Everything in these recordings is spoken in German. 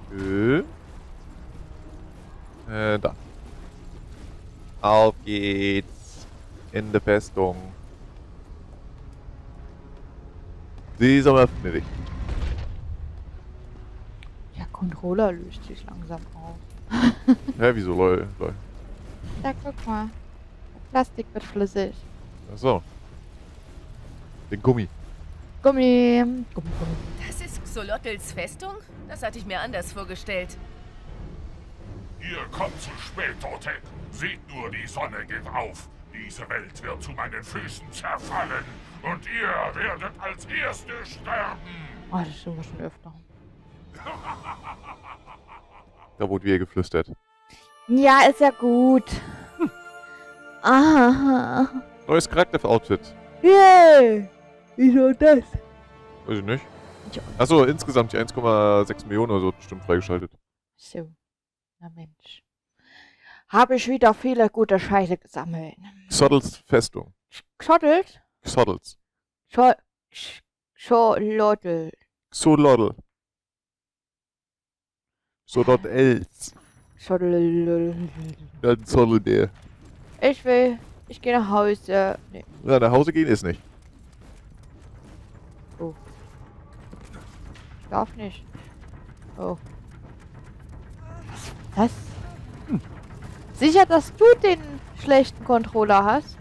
Da. Auf geht's. In der Festung. Dieser öffnet dich. Der Controller löst sich langsam auf. Hä, wieso, lol? Da guck mal. Plastik wird flüssig. Achso. Den Gummi. Gummi. Gummi. Das ist Xolotls Festung? Das hatte ich mir anders vorgestellt. Ihr kommt zu spät, Tote. Seht nur, die Sonne geht auf. Diese Welt wird zu meinen Füßen zerfallen. Und ihr werdet als Erste sterben. Oh, das ist immer schon öfter. Da wurde wieder geflüstert. Ja, ist ja gut. Ah. Neues Charakter-Outfit. Yay. Wieso das? Weiß ich nicht. Ja. Achso, insgesamt die 1,6 Millionen oder so bestimmt freigeschaltet. So. Na Mensch. Habe ich wieder viele gute Scheiße gesammelt. Xoddles Festung. Schottelt? Xoddles. Scholotl. Xolotl. Xolotls. Schottl. Ja, ein Zottelbär. Ich gehe nach Hause. Nee. Ja, nach Hause gehen ist nicht. Oh. Ich darf nicht. Oh. Was? Sicher, dass du den schlechten Controller hast?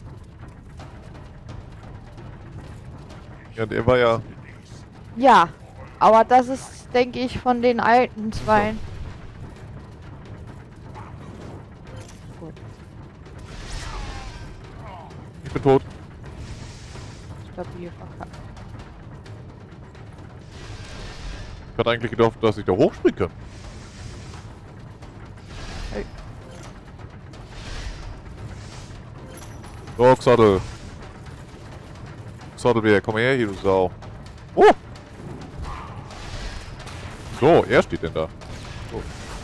Ja, der war ja... Ja. Aber das ist, denke ich, von den alten zwei. Gut. Ich bin tot. Stabil verkackt. Ich hatte eigentlich gedacht, dass ich da hochspringen kann. Hey. So, Xoddle. Xoddelbär, komm her hier, du Sau. Oh! So, er steht denn da. So.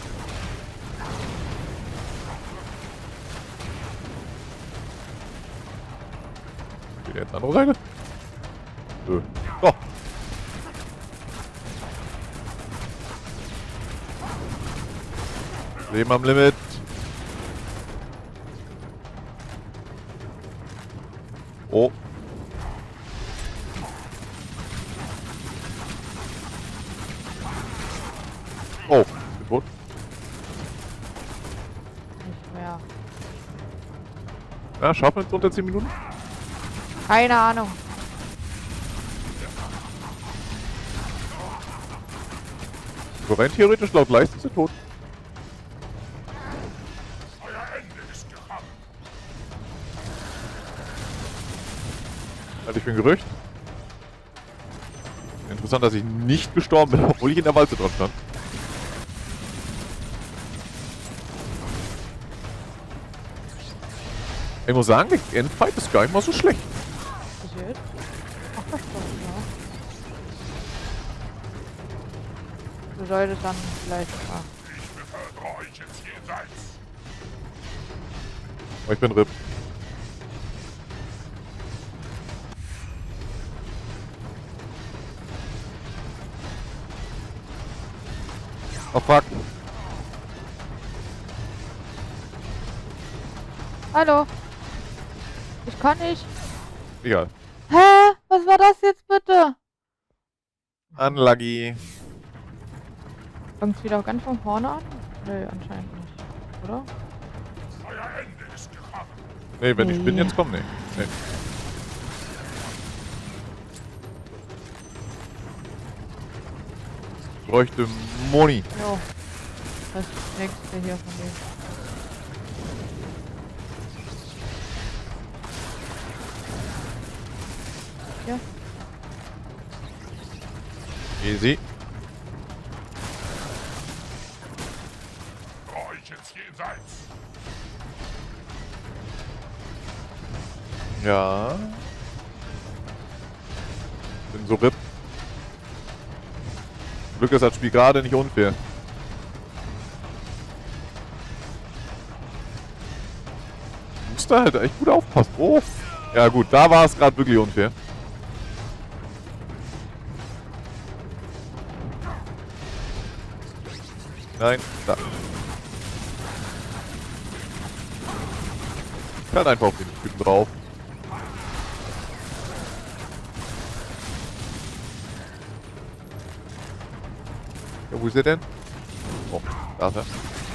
Geht er jetzt andere Seite? Nö. So. Leben am Limit. Oh. Oh, bin tot. Nicht mehr. Ja, schaffen wir es unter 10 Minuten? Keine Ahnung. So rein theoretisch laut Leiste ist er tot. Euer Ende ist gekommen. Halte ich für ein Gerücht. Interessant, dass ich nicht gestorben bin, obwohl ich in der Walze dran stand. Ich muss sagen, der Endfight ist gar nicht mal so schlecht. Was jetzt? Ach, das doch, ja. Du solltest dann vielleicht... Ah. Ich befördere euch ins Jenseits. Aber ich bin RIP. Oh fuck. Hallo. Ich kann nicht. Egal. Hä? Was war das jetzt bitte? Unlucky. Fängt wieder ganz von vorne an? Nö, anscheinend nicht. Oder? Euer Ende ist gekommen. Nee, wenn ich bin, Nee. jetzt komm, nee. Nee. Ich bräuchte Moni. Jo. Das ist das nächste hier von dem. Ja. Easy. Euch ins Jenseits. Ja. Bin so RIP. Glück ist das Spiel gerade nicht unfair. Musst da halt echt gut aufpassen. Oh. Ja gut, da war es gerade wirklich unfair. Nein, da. Ich kann einfach auf den Typen drauf. Ja, wo ist er denn? Oh, da ist er.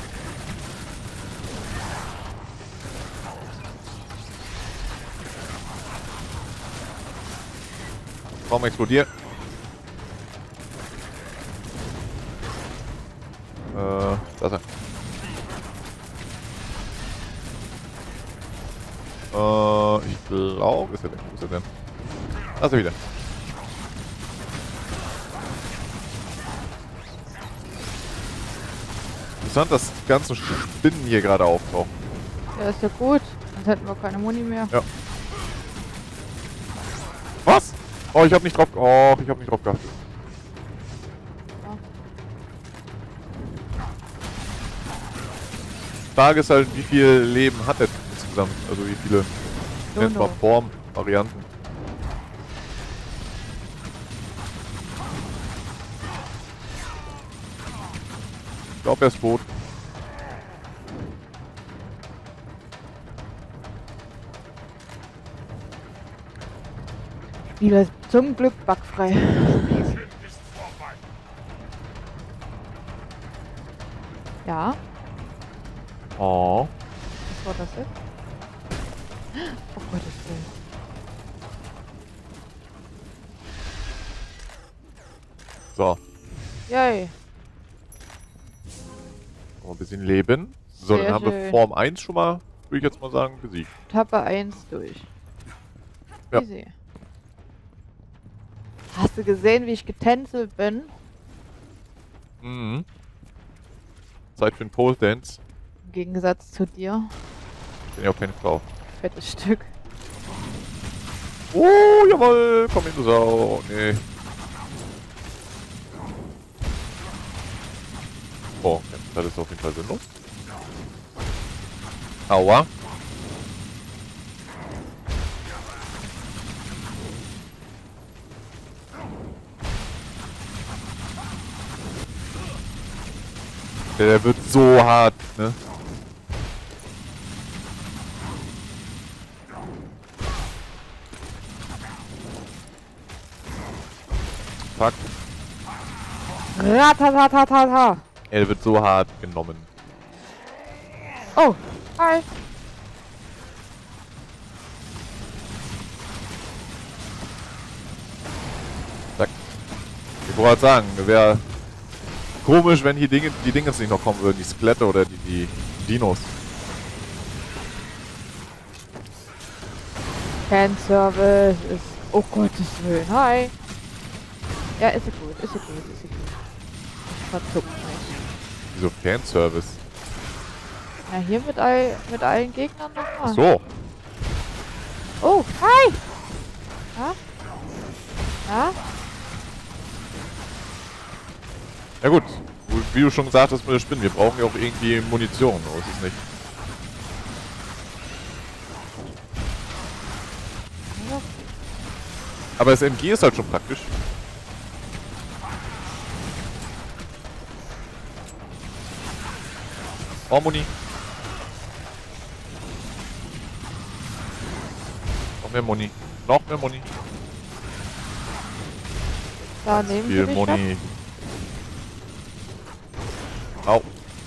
Raum explodiert. Da ist er. Ich glaube, ist er denn? Wo ist er denn? Da ist er wieder. Interessant, dass die ganzen Spinnen hier gerade auftauchen. Ja, ist ja gut. Sonst hätten wir keine Muni mehr. Ja. Was? Oh, ich hab nicht drauf. Oh, ich hab nicht drauf geachtet. Ja. Die Frage ist halt, wie viel Leben hat der insgesamt? Also wie viele nennt man Formen, Varianten. Ich glaube, er ist tot. Spieler ist zum Glück bugfrei. Spielchen ist vorbei. Ja, Oh. was war das jetzt? Oh Gottes Willen. So. Yay. Noch ein bisschen Leben. So, Sehr dann haben wir schön. Form 1 schon mal, würde ich jetzt mal sagen, besiegt. Etappe 1 durch. Ja. Easy. Hast du gesehen, wie ich getänzelt bin? Mhm. Zeit für den Pole Dance. Im Gegensatz zu dir. Ich bin ja auch keine Frau. Fettes Stück. Oh, jawohl, komm in, du Sau. Nee. Oh, das ist auf jeden Fall sinnlos. Aua. Der wird so hart, ne? Fuck. Ratatatata. Er wird so hart genommen. Oh, hi. Zack. Ich wollte gerade sagen, wäre komisch, wenn hier die Dinge nicht noch kommen würden, die Skelette oder die Dinos. Fanservice ist... Oh Gottes Willen, hi. Ja, ist ja gut, ist ja gut, ist ja gut. Ich verzuck mich. Wieso Fanservice? Ja, hier mit allen Gegnern nochmal. Ach so. Oh, hi. Ja? Ja? Ja gut. Wie du schon gesagt hast mit der Spinne, wir brauchen ja auch irgendwie Munition, oder ist es nicht? Ja. Aber das MG ist halt schon praktisch. Oh, Muni. Noch mehr Muni. Noch mehr Muni. Da nehmen Viel wir dich Muni. Au.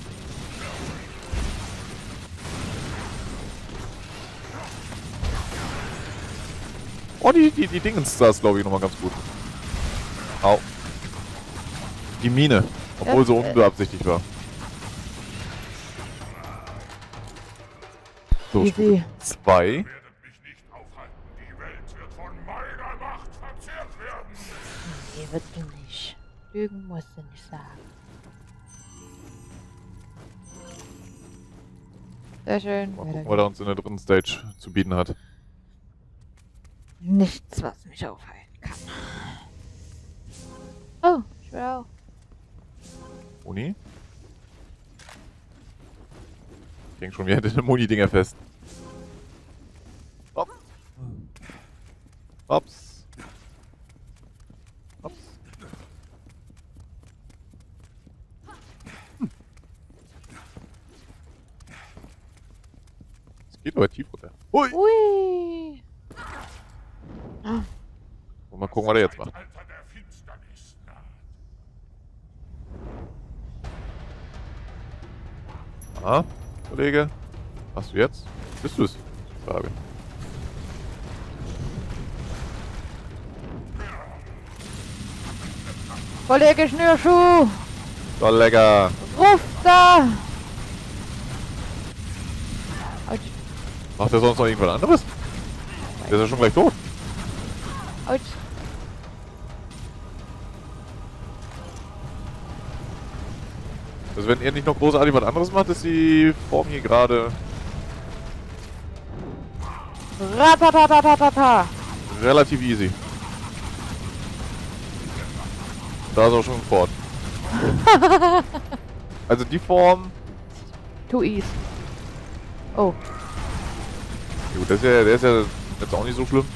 Oh, die Dingens da ist, glaube ich, nochmal ganz gut. Au. Die Mine. Obwohl so unbeabsichtigt war. So, Easy. Stufe 2. Werdet mich nicht aufhalten. Die Welt wird von meiner Macht verzehrt werden. Nee, wird du nicht. Lügen musst du nicht sagen. Sehr schön. Mal Weiter gucken, was er uns in der dritten Stage zu bieten hat. Nichts, was mich aufhalten kann. Oh, ich will auch. Muni? Ich häng schon wieder hinter den Muni-Dinger fest. Hopp. Hops. Hops. Geht aber tief runter. Ui! Ui. Und mal gucken, was er jetzt macht. Zeitalter der Finsternis naht. Ah, Kollege. Hast du jetzt? Bist du es? Frage. Kollege Schnürschuh. So lecker. Ruf da. Autsch. Macht er sonst noch irgendwas anderes? Der ist ja schon gleich tot. Autsch. Also wenn er nicht noch großartig was anderes macht, ist die Form hier gerade Ratatatatata. relativ easy. Da ist auch schon fort. Also die Form... Too easy. Oh. Gut, der ist ja jetzt auch nicht so schlimm.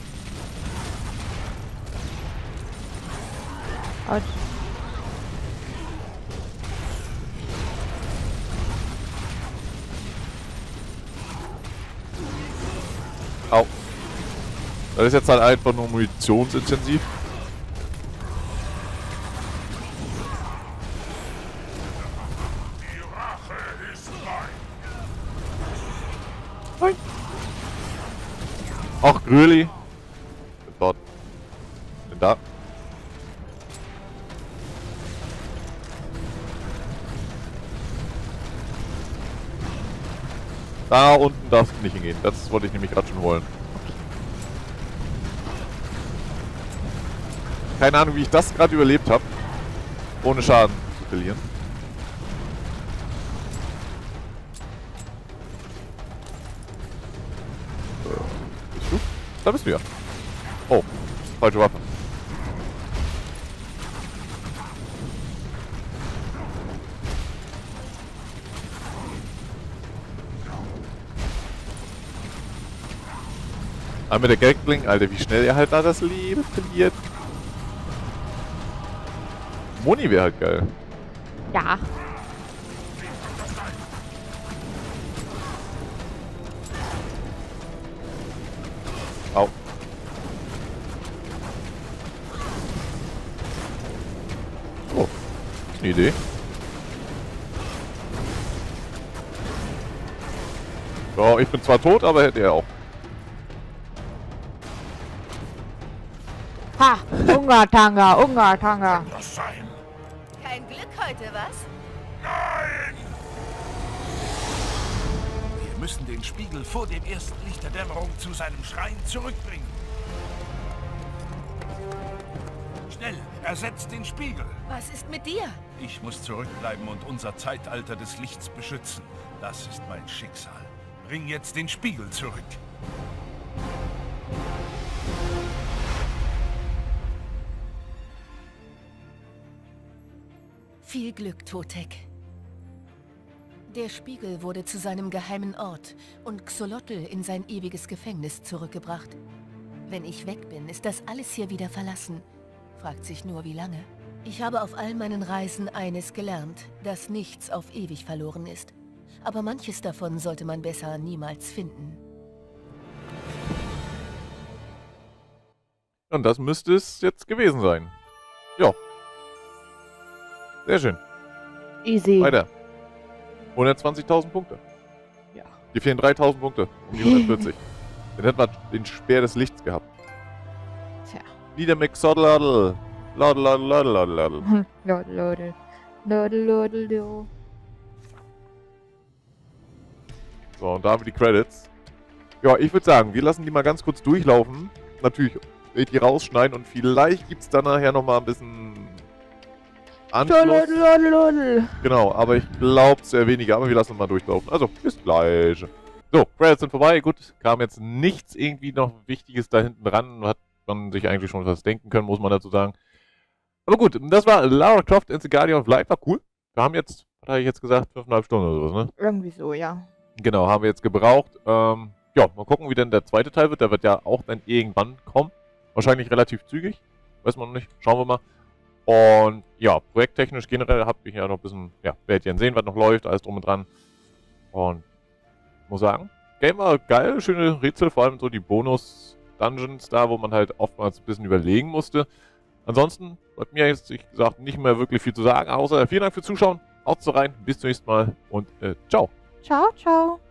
Autsch. Au. Das ist jetzt halt einfach nur munitionsintensiv. Die Rache ist mein. Ach, Gröli. Dort. Bin da. Da unten darfst du nicht hingehen. Das wollte ich nämlich gerade schon wollen. Keine Ahnung, wie ich das gerade überlebt habe. Ohne Schaden zu verlieren. Bist du? Da bist du ja. Oh, falsche Waffe. Aber mit der Gatling, Alter, wie schnell er halt da das Leben verliert. Moni wäre halt geil. Ja. Au. Oh, ist eine Idee. So, ich bin zwar tot, aber hätte er auch. Ha! Ungartanga, Ungartanga. Das sein. Kein Glück heute, was? Nein! Wir müssen den Spiegel vor dem ersten Licht der Dämmerung zu seinem Schrein zurückbringen. Schnell, ersetzt den Spiegel. Was ist mit dir? Ich muss zurückbleiben und unser Zeitalter des Lichts beschützen. Das ist mein Schicksal. Bring jetzt den Spiegel zurück. Viel Glück, Totek. Der Spiegel wurde zu seinem geheimen Ort und Xolotl in sein ewiges Gefängnis zurückgebracht. Wenn ich weg bin, ist das alles hier wieder verlassen. Fragt sich nur, wie lange. Ich habe auf all meinen Reisen eines gelernt, dass nichts auf ewig verloren ist. Aber manches davon sollte man besser niemals finden. Und das müsste es jetzt gewesen sein. Ja. Sehr schön. Easy. Weiter. 120.000 Punkte. Ja. Die fehlen 3.000 Punkte. Um die 140. Dann hätten wir den Speer des Lichts gehabt. Tja. Wieder McSoddle. Lodel, lodel, lodel, lodel, lodel. Lodel, lodel. Lodel, lodel, lodel. So, und da haben wir die Credits. Ja, ich würde sagen, wir lassen die mal ganz kurz durchlaufen. Natürlich die rausschneiden und vielleicht gibt es dann nachher nochmal ein bisschen Anschluss. Lodel, lodel, lodel. Genau, aber ich glaube sehr weniger, aber wir lassen mal durchlaufen. Also, bis gleich. So, Credits sind vorbei. Gut, kam jetzt nichts irgendwie noch Wichtiges da hinten dran. Hat man sich eigentlich schon was denken können, muss man dazu sagen. Aber gut, das war Lara Croft and the Guardian of Light. War cool. Wir haben jetzt, was habe ich jetzt gesagt, 5,5 Stunden oder sowas, ne? Irgendwie so, ja. Genau, haben wir jetzt gebraucht. Ja, mal gucken, wie denn der zweite Teil wird. Der wird ja auch dann irgendwann kommen. Wahrscheinlich relativ zügig. Weiß man noch nicht. Schauen wir mal. Und ja, projekttechnisch generell habe ich ja noch ein bisschen, ja, werdet ihr sehen, was noch läuft, alles drum und dran. Und muss sagen, Game war geil, schöne Rätsel, vor allem so die Bonus-Dungeons da, wo man halt oftmals ein bisschen überlegen musste. Ansonsten hat mir jetzt, wie gesagt, nicht mehr wirklich viel zu sagen, außer vielen Dank fürs Zuschauen, haut rein, bis zum nächsten Mal und ciao. Ciao, ciao.